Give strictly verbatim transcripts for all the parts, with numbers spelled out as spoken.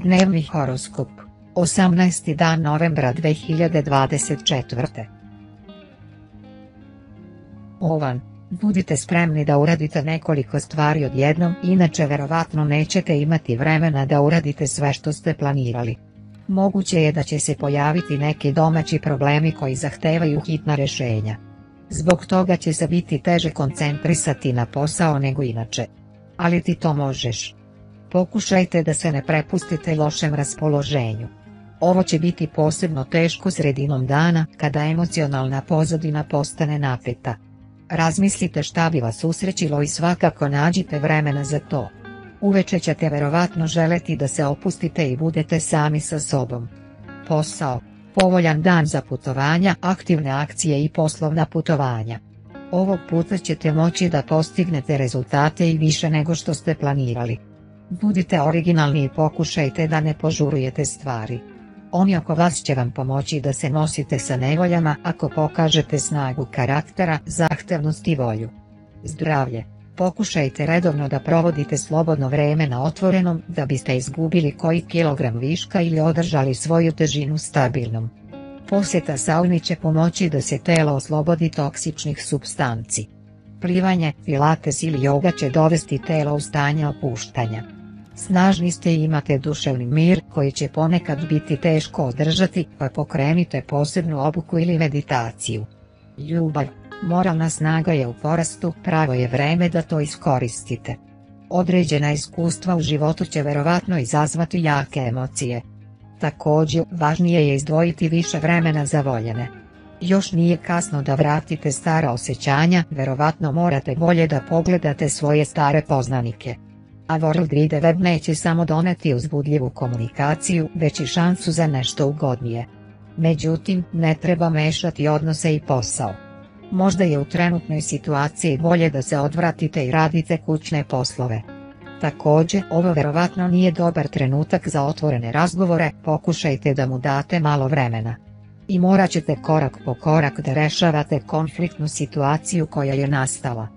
Dnevni horoskop, osamnaesti dan novembra dve hiljade dvadeset četvrte. Ovan, budite spremni da uradite nekoliko stvari odjednom, inače verovatno nećete imati vremena da uradite sve što ste planirali. Moguće je da će se pojaviti neki domaći problemi koji zahtevaju hitna rješenja. Zbog toga će se biti teže koncentrisati na posao nego inače. Ali ti to možeš. Pokušajte da se ne prepustite lošem raspoloženju. Ovo će biti posebno teško sredinom dana, kada emocionalna pozadina postane napeta. Razmislite šta bi vas usrećilo i svakako nađite vremena za to. Uveče ćete verovatno želeti da se opustite i budete sami sa sobom. Posao, povoljan dan za putovanja, aktivne akcije i poslovna putovanja. Ovog puta ćete moći da postignete rezultate i više nego što ste planirali. Budite originalni i pokušajte da ne požurujete stvari. Oni oko vas će vam pomoći da se nosite sa nevoljama ako pokažete snagu karaktera, zahtevnost i volju. Zdravlje, pokušajte redovno da provodite slobodno vreme na otvorenom da biste izgubili koji kilogram viška ili održali svoju težinu stabilnom. Posjeta sauni će pomoći da se telo oslobodi toksičnih supstanci. Plivanje, pilates ili joga će dovesti telo u stanje opuštanja. Snažni ste i imate duševni mir koji će ponekad biti teško održati, pa pokrenite posebnu obuku ili meditaciju. Ljubav, moralna snaga je u porastu, pravo je vreme da to iskoristite. Određena iskustva u životu će verovatno izazvati jake emocije. Također, važnije je izdvojiti više vremena za voljene. Još nije kasno da vratite stara osjećanja, verovatno morate bolje da pogledate svoje stare poznanike. A World Wide Web neće samo doneti uzbudljivu komunikaciju, već i šansu za nešto ugodnije. Međutim, ne treba mešati odnose i posao. Možda je u trenutnoj situaciji bolje da se odvratite i radite kućne poslove. Također, ovo verovatno nije dobar trenutak za otvorene razgovore, pokušajte da mu date malo vremena. I morat ćete korak po korak da rešavate konfliktnu situaciju koja je nastala.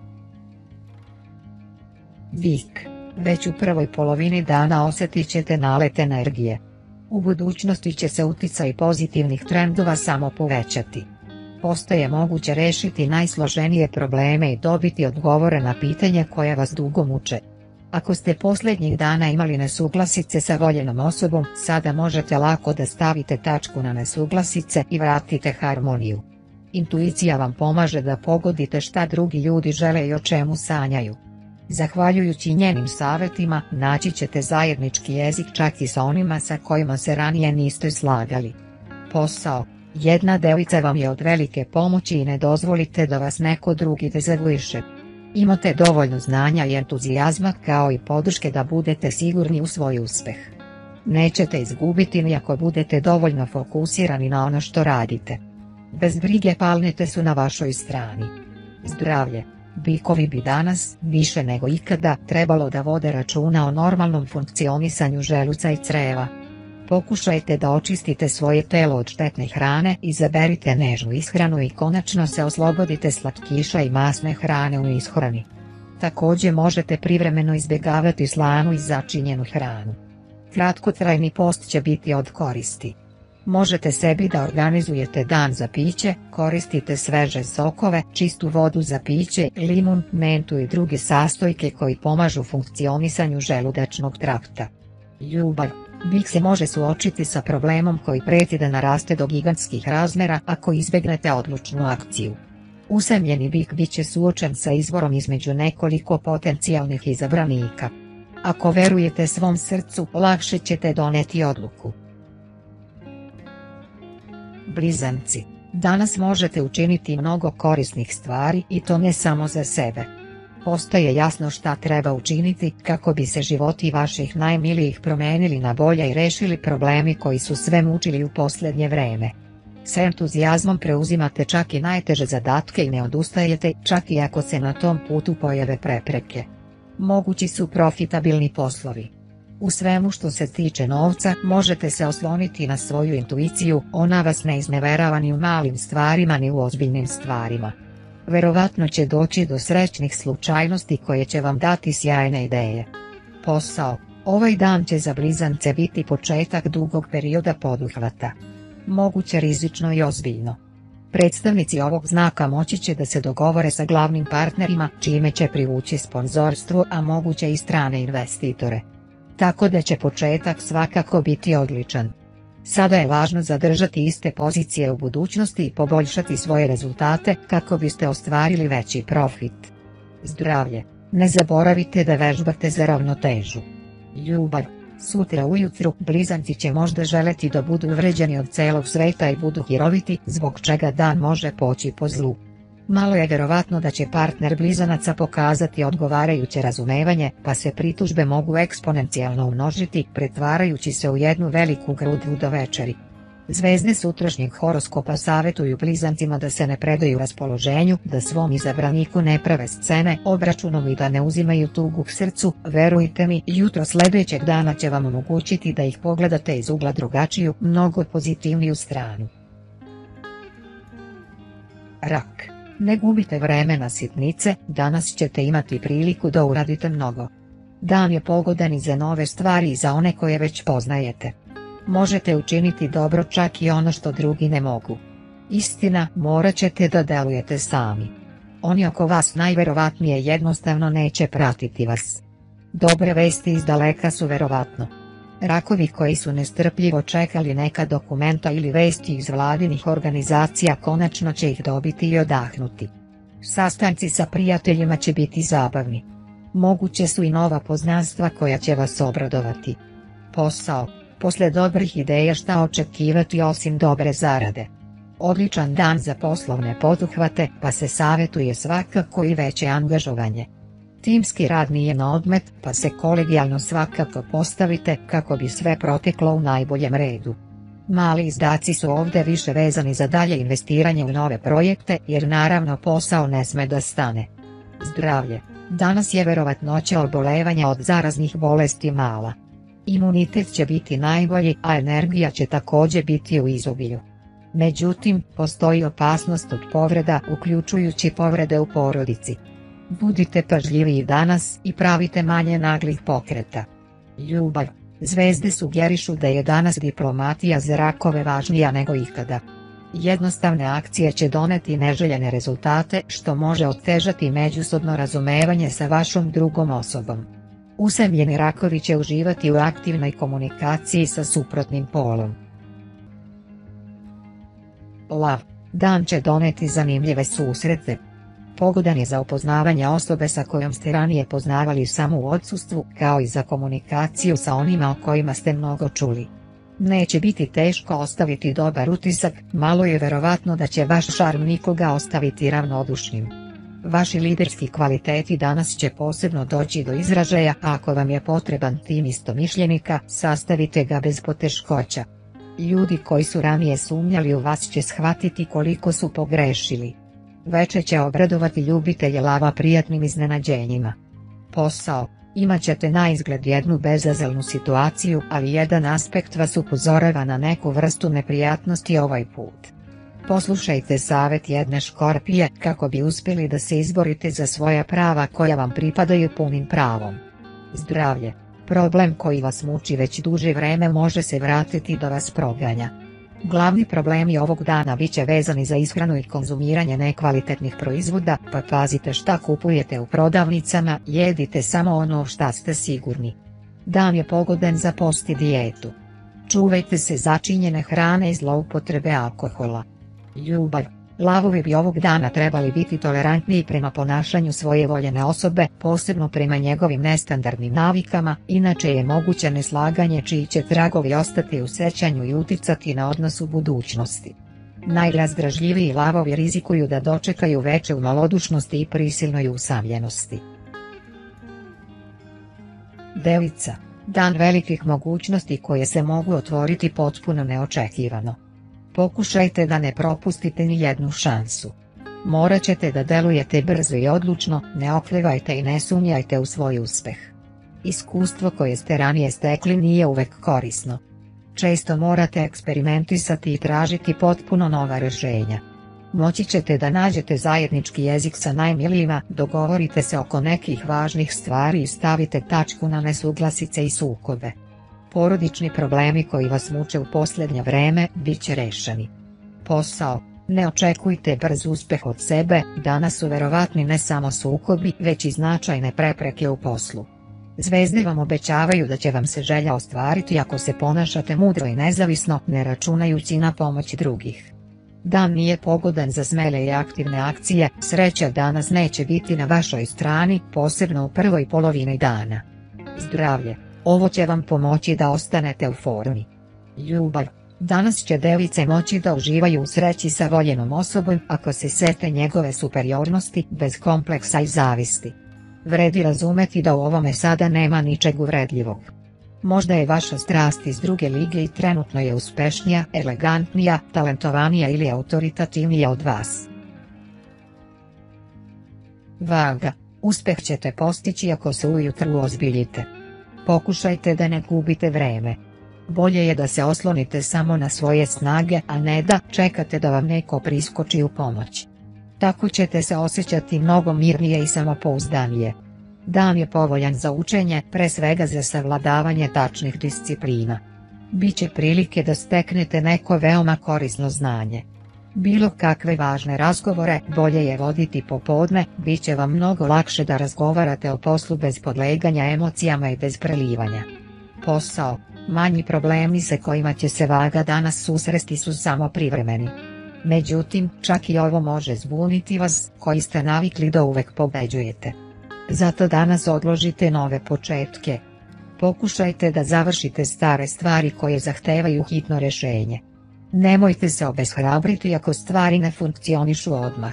Bik, već u prvoj polovini dana osjetit ćete nalet energije. U budućnosti će se uticaj pozitivnih trendova samo povećati. Postaje moguće rešiti najsloženije probleme i dobiti odgovore na pitanja koja vas dugo muče. Ako ste posljednjih dana imali nesuglasice sa voljenom osobom, sada možete lako da stavite tačku na nesuglasice i vratite harmoniju. Intuicija vam pomaže da pogodite šta drugi ljudi žele i o čemu sanjaju. Zahvaljujući njenim savjetima, naći ćete zajednički jezik čak i sa onima sa kojima se ranije niste slagali. Posao, jedna devica vam je od velike pomoći i ne dozvolite da vas neko drugi dezavuiše. Imate dovoljno znanja i entuzijazma kao i podrške da budete sigurni u svoj uspeh. Nećete izgubiti ni ako budete dovoljno fokusirani na ono što radite. Bez brige planete su na vašoj strani. Zdravlje, bikovi bi danas, više nego ikada, trebalo da vode računa o normalnom funkcionisanju želuca i creva. Pokušajte da očistite svoje telo od štetne hrane, izaberite nežnu ishranu i konačno se oslobodite slatkiša i masne hrane u ishrani. Također možete privremeno izbjegavati slanu i začinjenu hranu. Kratkotrajni post će biti od koristi. Možete sebi da organizujete dan za piće, koristite sveže sokove, čistu vodu za piće, limun, mentu i druge sastojke koji pomažu funkcionisanju želudačnog trakta. Ljubav, bik se može suočiti sa problemom koji preti da naraste do gigantskih razmjera ako izbjegnete odlučnu akciju. Usamljeni bik bit će suočen sa izborom između nekoliko potencijalnih izabranika. Ako verujete svom srcu, lakše ćete doneti odluku. Blizanci, danas možete učiniti mnogo korisnih stvari i to ne samo za sebe. Postaje jasno šta treba učiniti kako bi se životi vaših najmilijih promenili na bolje i rešili problemi koji su sve mučili u posljednje vreme. S entuzijazmom preuzimate čak i najteže zadatke i ne odustajete, čak i ako se na tom putu pojave prepreke. Mogući su profitabilni poslovi. U svemu što se tiče novca, možete se osloniti na svoju intuiciju, ona vas ne izneverava ni u malim stvarima ni u ozbiljnim stvarima. Verovatno će doći do srećnih slučajnosti koje će vam dati sjajne ideje. Posao, Ovaj dan će za blizance biti početak dugog perioda poduhvata. Moguće rizično i ozbiljno. Predstavnici ovog znaka moći će da se dogovore sa glavnim partnerima, čime će privući sponzorstvo, a moguće i strane investitore. Tako da će početak svakako biti odličan. Sada je važno zadržati iste pozicije u budućnosti i poboljšati svoje rezultate kako biste ostvarili veći profit. Zdravlje. Ne zaboravite da vežbate za ravnotežu. Ljubav. Sutra ujutru blizanci će možda želeti da budu uvređeni od celog sveta i budu hiroviti, zbog čega dan može poći po zlu. Malo je vjerovatno da će partner blizanaca pokazati odgovarajuće razumevanje, pa se pritužbe mogu eksponencijalno umnožiti, pretvarajući se u jednu veliku grudu do večeri. Zvezde sutrašnjeg horoskopa savjetuju blizancima da se ne predaju raspoloženju, da svom izabraniku ne prave scene obračunom i da ne uzimaju tugu k srcu. Verujte mi, jutro sljedećeg dana će vam omogućiti da ih pogledate iz ugla drugačiju, mnogo pozitivniju stranu. Rak. Ne gubite vreme na sitnice, danas ćete imati priliku da uradite mnogo. Dan je pogodan i za nove stvari i za one koje već poznajete. Možete učiniti dobro čak i ono što drugi ne mogu. Istina, morat ćete da delujete sami. Oni oko vas najverovatnije jednostavno neće pratiti vas. Dobre vesti iz daleka su verovatno. Rakovi koji su nestrpljivo čekali neka dokumenta ili vesti iz vladinih organizacija konačno će ih dobiti i odahnuti. Sastanci sa prijateljima će biti zabavni. Moguće su i nova poznanstva koja će vas obradovati. Posao. Posle dobrih ideja šta očekivati osim dobre zarade. Odličan dan za poslovne poduhvate, pa se savjetuje svakako i veće angažovanje. Timski rad nije na odmet, pa se kolegijalno svakako postavite kako bi sve proteklo u najboljem redu. Mali izdaci su ovdje više vezani za dalje investiranje u nove projekte, jer naravno posao ne sme da stane. Zdravlje. Danas je verovatnoća obolevanja od zaraznih bolesti mala. Imunitet će biti najbolji, a energija će također biti u izobilju. Međutim, postoji opasnost od povreda, uključujući povrede u porodici. Budite pažljiviji danas i pravite manje naglih pokreta. Ljubav. Zvezde sugerišu da je danas diplomatija za rakove važnija nego ikada. Jednostavne akcije će doneti neželjene rezultate, što može otežati međusobno razumevanje sa vašom drugom osobom. Usamljeni rakovi će uživati u aktivnoj komunikaciji sa suprotnim polom. Lav. Dan će doneti zanimljive susrete. Pogodan je za upoznavanje osobe sa kojom ste ranije poznavali samo u odsustvu, kao i za komunikaciju sa onima o kojima ste mnogo čuli. Neće biti teško ostaviti dobar utisak, malo je verovatno da će vaš šarm nikoga ostaviti ravnodušnim. Vaši liderski kvaliteti danas će posebno doći do izražaja, a ako vam je potreban tim istomišljenika, sastavite ga bez poteškoća. Ljudi koji su ranije sumnjali u vas će shvatiti koliko su pogrešili. Veče će obradovati ljubitelje lava prijatnim iznenađenjima. Posao. Imat ćete na izgled jednu bezazlenu situaciju, ali jedan aspekt vas upozorava na neku vrstu neprijatnosti ovaj put. Poslušajte savjet jedne škorpije kako bi uspjeli da se izborite za svoja prava koja vam pripadaju punim pravom. Zdravlje. Problem koji vas muči već duže vreme može se vratiti da vas proganja. Glavni problemi ovog dana bit će vezani za ishranu i konzumiranje nekvalitetnih proizvoda, pa pazite šta kupujete u prodavnicama, jedite samo ono šta ste sigurni. Dan je pogodan za post i dijetu. Čuvajte se začinjene hrane i zloupotrebe alkohola. Ljubav. Lavovi bi ovog dana trebali biti tolerantniji prema ponašanju svoje voljene osobe, posebno prema njegovim nestandardnim navikama, inače je moguće neslaganje čiji će tragovi ostati u sjećanju i uticati na odnos u budućnosti. Najrazdražljiviji lavovi rizikuju da dočekaju veče u malodušnosti i prisilnoj usamljenosti. Devica. Dan velikih mogućnosti koje se mogu otvoriti potpuno neočekivano. Pokušajte da ne propustite ni jednu šansu. Morat ćete da delujete brzo i odlučno, ne oklevajte i ne sumnjajte u svoj uspeh. Iskustvo koje ste ranije stekli nije uvek korisno. Često morate eksperimentisati i tražiti potpuno nova rješenja. Moći ćete da nađete zajednički jezik sa najmilijima, dogovorite se oko nekih važnih stvari i stavite tačku na nesuglasice i sukobe. Porodični problemi koji vas muče u posljednje vreme bit će rešeni. Posao. Ne očekujte brz uspeh od sebe, danas su verovatni ne samo sukobi već i značajne prepreke u poslu. Zvezde vam obećavaju da će vam se želja ostvariti ako se ponašate mudro i nezavisno, ne računajući na pomoć drugih. Dan nije pogodan za smele i aktivne akcije, sreća danas neće biti na vašoj strani, posebno u prvoj polovini dana. Zdravlje. Ovo će vam pomoći da ostanete u formi. Ljubav. Danas će device moći da uživaju u sreći sa voljenom osobom ako se sete njegove superiornosti bez kompleksa i zavisti. Vredi razumeti da u ovome sada nema ničeg uvredljivog. Možda je vaša strast iz druge lige i trenutno je uspešnija, elegantnija, talentovanija ili autoritativnija od vas. Vaga. Uspeh ćete postići ako se ujutro uozbiljite. Pokušajte da ne gubite vreme. Bolje je da se oslonite samo na svoje snage, a ne da čekate da vam neko priskoči u pomoć. Tako ćete se osjećati mnogo mirnije i samopouzdanije. Dan je povoljan za učenje, pre svega za savladavanje tačnih disciplina. Biće prilike da steknete neko veoma korisno znanje. Bilo kakve važne razgovore bolje je voditi popodne, bit će vam mnogo lakše da razgovarate o poslu bez podleganja emocijama i bez prelivanja. Posao. Manji problemi sa kojima će se vaga danas susresti su samo privremeni. Međutim, čak i ovo može zbuniti vas, koji ste navikli da uvek pobeđujete. Zato danas odložite nove početke. Pokušajte da završite stare stvari koje zahtevaju hitno rešenje. Nemojte se obeshrabriti ako stvari ne funkcionišu odmah.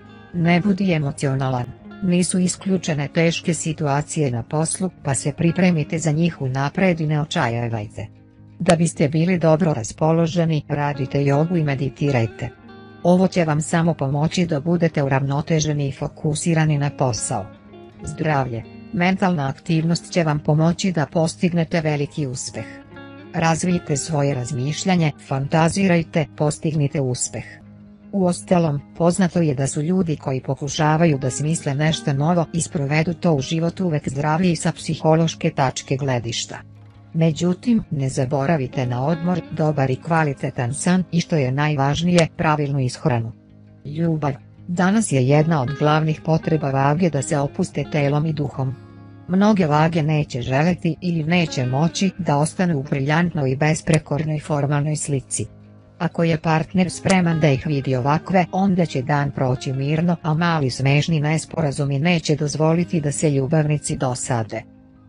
Ne budi emocionalan. Nisu isključene teške situacije na poslu, pa se pripremite za njih unapred i ne očajavajte. Da biste bili dobro raspoloženi, radite jogu i meditirajte. Ovo će vam samo pomoći da budete uravnoteženi i fokusirani na posao. Zdravlje. Mentalna aktivnost će vam pomoći da postignete veliki uspeh. Razvijte svoje razmišljanje, fantazirajte, postignite uspeh. Uostalom, poznato je da su ljudi koji pokušavaju da smisle nešto novo i sprovedu to u život uvek zdraviji sa psihološke tačke gledišta. Međutim, ne zaboravite na odmor, dobar i kvalitetan san i što je najvažnije, pravilnu ishranu. Ljubav. Danas je jedna od glavnih potreba vage da se opuste telom i duhom. Mnoge vage neće želeti ili neće moći da ostanu u briljantnoj i besprekornoj formalnoj slici. Ako je partner spreman da ih vidi ovakve, onda će dan proći mirno, a mali smešni nesporazumi neće dozvoliti da se ljubavnici dosade.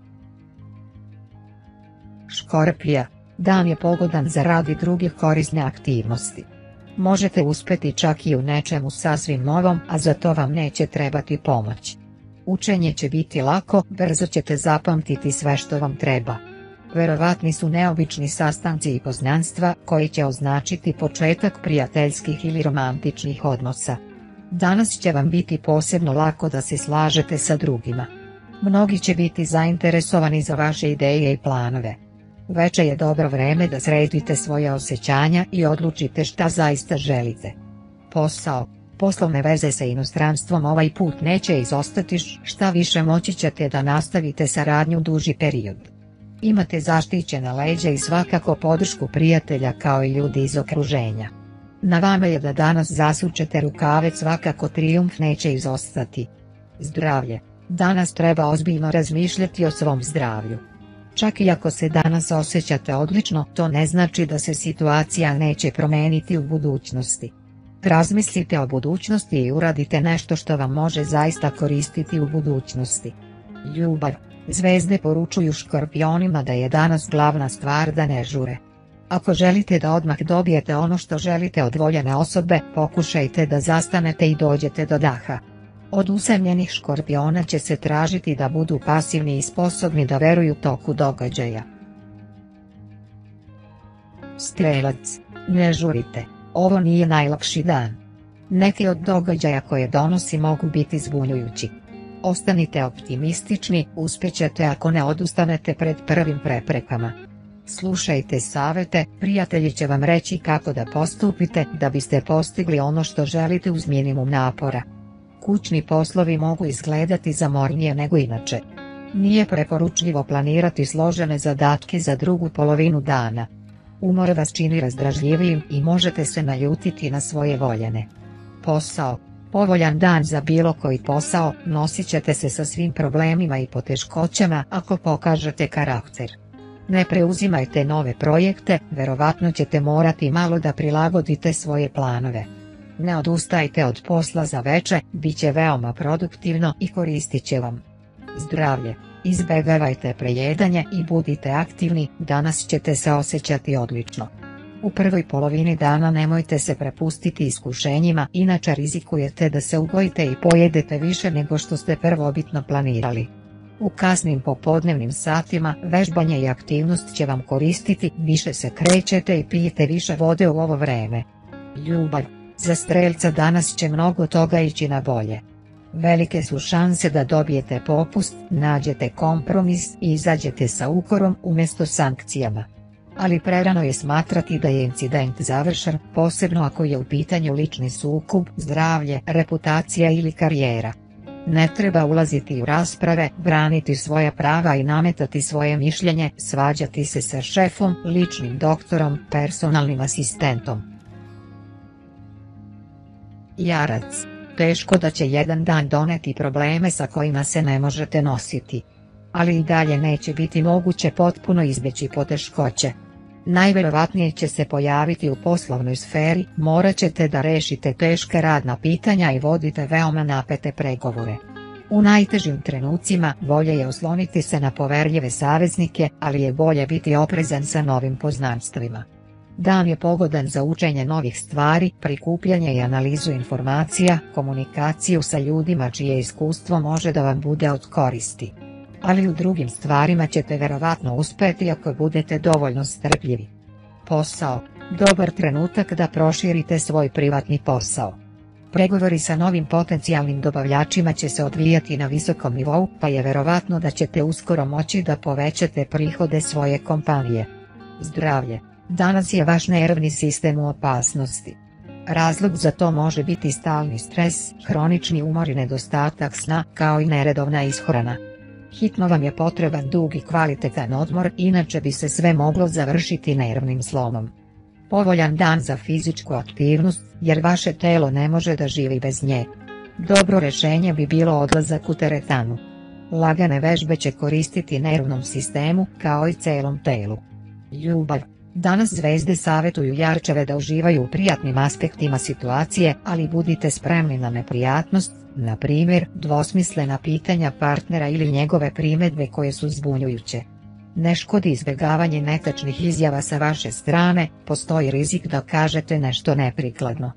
Škorpija. Dan je pogodan za rad i druge korisne aktivnosti. Možete uspeti čak i u nečemu sasvim novom, a za to vam neće trebati pomoć. Učenje će biti lako, brzo ćete zapamtiti sve što vam treba. Verovatni su neobični sastanci i poznanstva koji će označiti početak prijateljskih ili romantičnih odnosa. Danas će vam biti posebno lako da se slažete sa drugima. Mnogi će biti zainteresovani za vaše ideje i planove. Veče je dobro vreme da sredite svoje osjećanja i odlučite šta zaista želite. Posao. Poslovne veze sa inostranstvom ovaj put neće izostati, šta više moći ćete da nastavite saradnju duži period. Imate zaštićena leđa i svakako podršku prijatelja kao i ljudi iz okruženja. Na vama je da danas zasučete rukave, svakako trijumf neće izostati. Zdravlje. Danas treba ozbiljno razmišljati o svom zdravlju. Čak i ako se danas osjećate odlično, to ne znači da se situacija neće promeniti u budućnosti. Razmislite o budućnosti i uradite nešto što vam može zaista koristiti u budućnosti. Ljubav. Zvezde poručuju škorpionima da je danas glavna stvar da ne žure. Ako želite da odmah dobijete ono što želite od voljene osobe, pokušajte da zastanete i dođete do daha. Od usamljenih škorpiona će se tražiti da budu pasivni i sposobni da veruju toku događaja. Strelac. Ne žurite, ovo nije najlakši dan. Neki od događaja koje donosi mogu biti zbunjujući. Ostanite optimistični, uspjećete ako ne odustanete pred prvim preprekama. Slušajte savjete, prijatelji će vam reći kako da postupite da biste postigli ono što želite uz minimum napora. Kućni poslovi mogu izgledati zamornije nego inače. Nije preporučljivo planirati složene zadatke za drugu polovinu dana. Umor vas čini razdražljivijim i možete se naljutiti na svoje voljene. Posao. Povoljan dan za bilo koji posao, nosit ćete se sa svim problemima i poteškoćama ako pokažete karakter. Ne preuzimajte nove projekte, verovatno ćete morati malo da prilagodite svoje planove. Ne odustajte od posla za veče, bit će veoma produktivno i koristit će vam. Zdravlje. Izbegavajte prejedanje i budite aktivni, danas ćete se osjećati odlično. U prvoj polovini dana nemojte se prepustiti iskušenjima, inače rizikujete da se ugojite i pojedete više nego što ste prvobitno planirali. U kasnim popodnevnim satima vežbanje i aktivnost će vam koristiti, više se krećete i pijete više vode u ovo vreme. Ljubav. Za Strelca danas će mnogo toga ići na bolje. Velike su šanse da dobijete popust, nađete kompromis i izađete sa ukorom umjesto sankcijama. Ali prerano je smatrati da je incident završen, posebno ako je u pitanju lični sukob, zdravlje, reputacija ili karijera. Ne treba ulaziti u rasprave, braniti svoja prava i nametati svoje mišljenje, svađati se sa šefom, ličnim doktorom, personalnim asistentom. Jarac. Teško da će jedan dan doneti probleme sa kojima se ne možete nositi. Ali i dalje neće biti moguće potpuno izbjeći poteškoće. Najverovatnije će se pojaviti u poslovnoj sferi, morat ćete da rešite teška radna pitanja i vodite veoma napete pregovore. U najtežim trenucima bolje je osloniti se na poverljive saveznike, ali je bolje biti oprezan sa novim poznanstvima. Dan je pogodan za učenje novih stvari, prikupljanje i analizu informacija, komunikaciju sa ljudima čije iskustvo može da vam bude od koristi. Ali u drugim stvarima ćete verovatno uspjeti ako budete dovoljno strpljivi. Posao. Dobar trenutak da proširite svoj privatni posao. Pregovori sa novim potencijalnim dobavljačima će se odvijati na visokom nivou, pa je verovatno da ćete uskoro moći da povećate prihode svoje kompanije. Zdravlje. Danas je vaš nervni sistem u opasnosti. Razlog za to može biti stalni stres, hronični umor i nedostatak sna, kao i neredovna ishrana. Hitno vam je potreban dug i kvalitetan odmor, inače bi se sve moglo završiti nervnim slomom. Povoljan dan za fizičku aktivnost, jer vaše telo ne može da živi bez nje. Dobro rješenje bi bilo odlazak u teretanu. Lagane vežbe će koristiti nervnom sistemu, kao i celom telu. Ljubav. Danas zvezde savjetuju jarčeve da uživaju u prijatnim aspektima situacije, ali budite spremni na neprijatnost, na primjer, dvosmislena pitanja partnera ili njegove primjedbe koje su zbunjujuće. Ne škodi izbjegavanje netačnih izjava sa vaše strane, postoji rizik da kažete nešto neprikladno.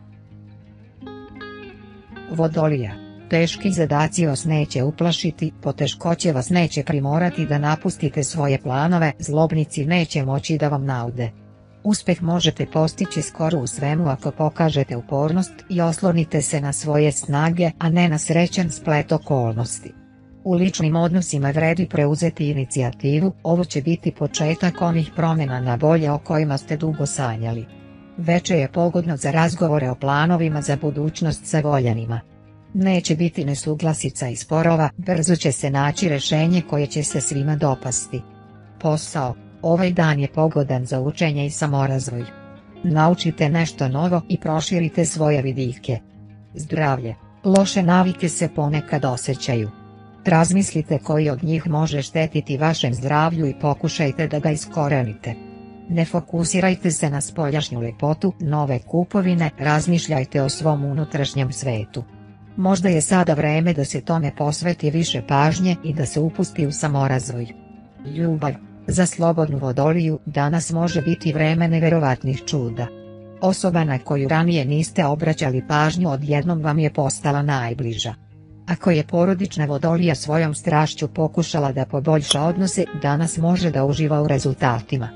Vodolija. Teški zadaci vas neće uplašiti, poteškoće vas neće primorati da napustite svoje planove, zlobnici neće moći da vam naude. Uspjeh možete postići skoro u svemu ako pokažete upornost i oslonite se na svoje snage, a ne na srećan splet okolnosti. U ličnim odnosima vredi preuzeti inicijativu, ovo će biti početak onih promjena na bolje o kojima ste dugo sanjali. Veče je pogodno za razgovore o planovima za budućnost sa voljanima. Neće biti nesuglasica i sporova, brzo će se naći rješenje koje će se svima dopasti. Posao. Ovaj dan je pogodan za učenje i samorazvoj. Naučite nešto novo i proširite svoje vidike. Zdravlje. Loše navike se ponekad osjećaju. Razmislite koji od njih može štetiti vašem zdravlju i pokušajte da ga iskorenite. Ne fokusirajte se na spoljašnju lepotu, nove kupovine, razmišljajte o svom unutrašnjem svetu. Možda je sada vreme da se tome posveti više pažnje i da se upusti u samorazvoj. Ljubav. Za slobodnu vodoliju danas može biti vreme neverovatnih čuda. Osoba na koju ranije niste obraćali pažnju odjednom vam je postala najbliža. Ako je porodična vodolija svojom strašću pokušala da poboljša odnose, danas može da uživa u rezultatima.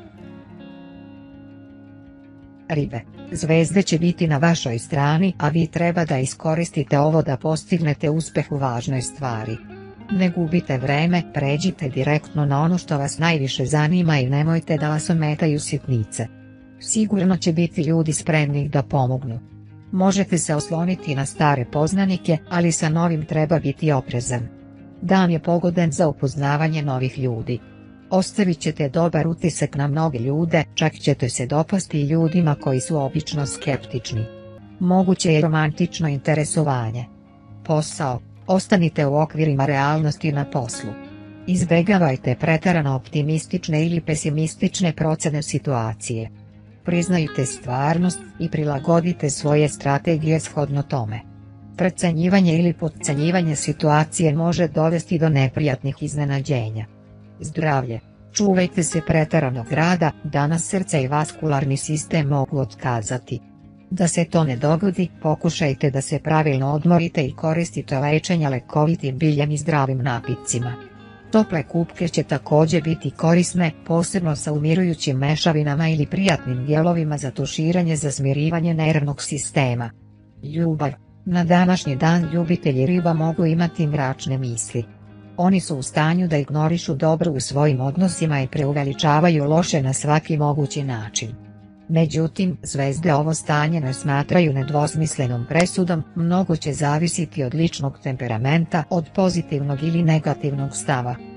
Ribe. Zvezde će biti na vašoj strani, a vi treba da iskoristite ovo da postignete uspjeh u važnoj stvari. Ne gubite vreme, pređite direktno na ono što vas najviše zanima i nemojte da vas ometaju sitnice. Sigurno će biti ljudi spremni da pomognu. Možete se osloniti na stare poznanike, ali sa novim treba biti oprezan. Dan je pogodan za upoznavanje novih ljudi. Ostavit ćete dobar utisak na mnoge ljude, čak ćete se dopasti i ljudima koji su obično skeptični. Moguće je romantično interesovanje. Posao. Ostanite u okvirima realnosti na poslu. Izbegavajte preterano optimistične ili pesimistične procene situacije. Priznajte stvarnost i prilagodite svoje strategije shodno tome. Precenjivanje ili potcenjivanje situacije može dovesti do neprijatnih iznenađenja. Zdravlje. Čuvajte se preteranog rada, danas srce i vaskularni sistem mogu otkazati. Da se to ne dogodi, pokušajte da se pravilno odmorite i koristite lečenja lekovitim biljem i zdravim napitcima. Tople kupke će također biti korisne, posebno sa umirujućim mešavinama ili prijatnim dijelovima za tuširanje za smirivanje nervnog sistema. Ljubav. Na današnji dan ljubitelji riba mogu imati mračne misli. Oni su u stanju da ignorišu dobro u svojim odnosima i preuveličavaju loše na svaki mogući način. Međutim, zvezde ovo stanje ne smatraju nedvosmislenom presudom, mnogo će zavisiti od ličnog temperamenta, od pozitivnog ili negativnog stava.